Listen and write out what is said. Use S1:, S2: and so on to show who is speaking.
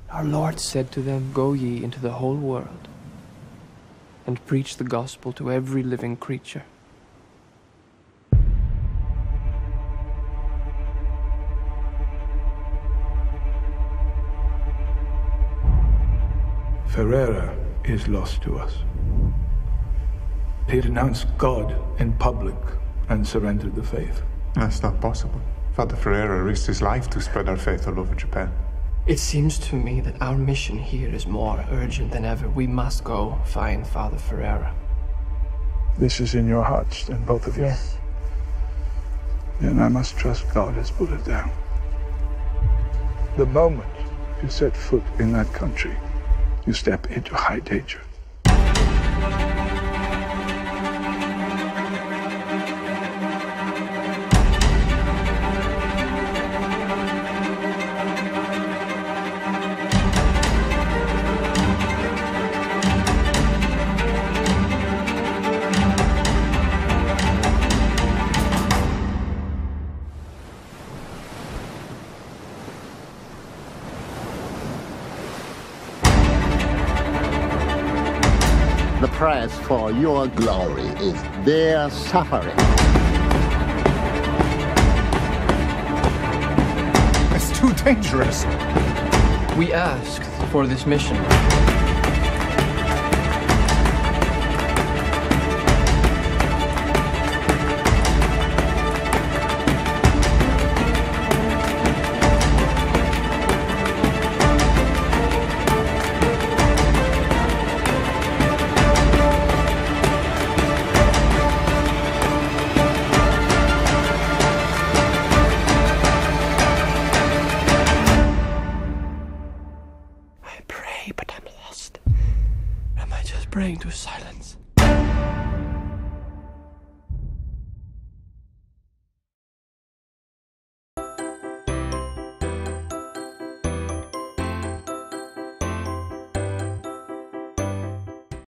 S1: Our Lord said to them, "Go ye into the whole world and preach the gospel to every living creature."
S2: Ferreira is lost to us. He renounced God in public and surrendered the faith.
S3: That's not possible. Father Ferreira risked his life to spread our faith all over Japan.
S1: It seems to me that our mission here is more urgent than ever. We must go find Father Ferreira.
S2: This is in your hearts, then, both of you?
S1: Yes.
S2: Then I must trust God has put it down. The moment you set foot in that country, you step into high danger.
S4: The price for your glory is their suffering.
S3: It's too dangerous.
S1: We asked for this mission. I pray, but I'm lost. Am I just praying to silence?